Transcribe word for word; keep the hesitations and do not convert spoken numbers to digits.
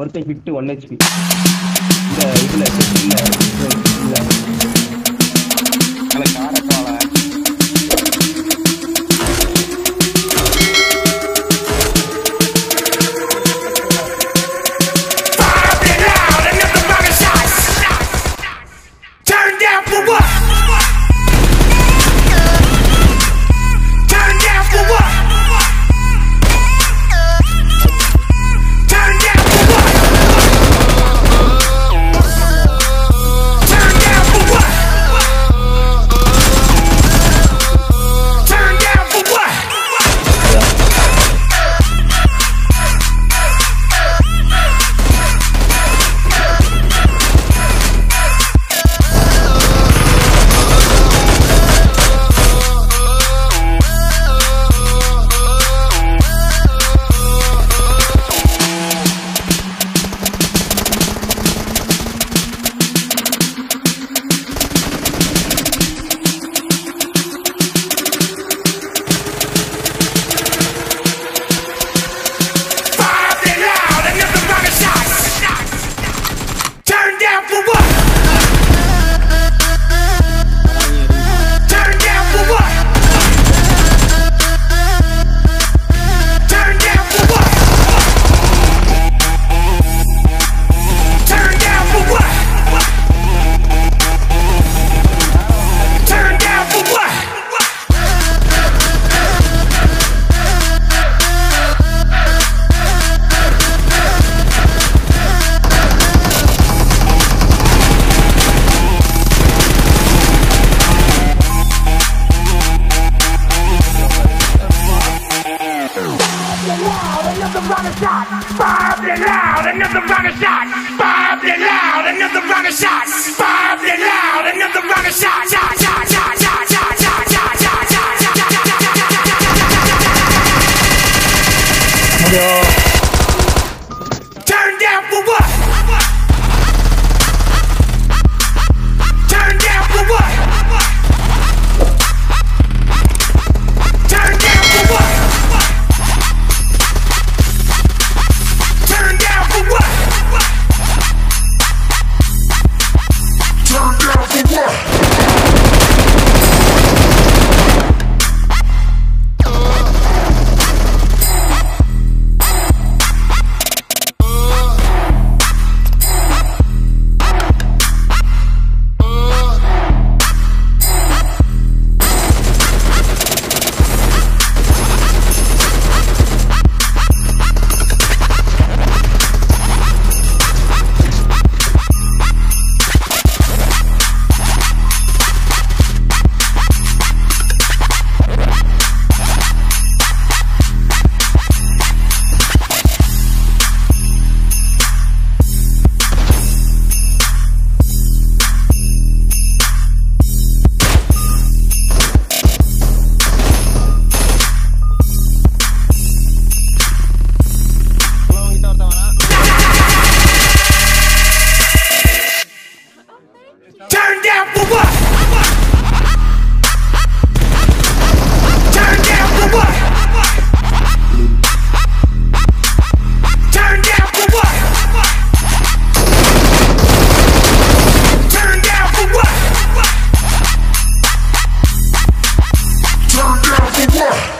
ஒருத்தன் hit one HP. இந்த இதுல இல்ல இல்ல கல காரக்கால Bob it loud, another rocket shot. Bob it loud, another rocket shot. Bob it loud, another rocket shot. Shot, shot, shot, shot, shot, shot, shot, shot, shot, shot. Turn down for what? Turn down for what? Turn down for what? Turn down for what? Turn down for what? Turn down for what? Turn down for what? Turn down for what? Turn down for what? Turn down for what?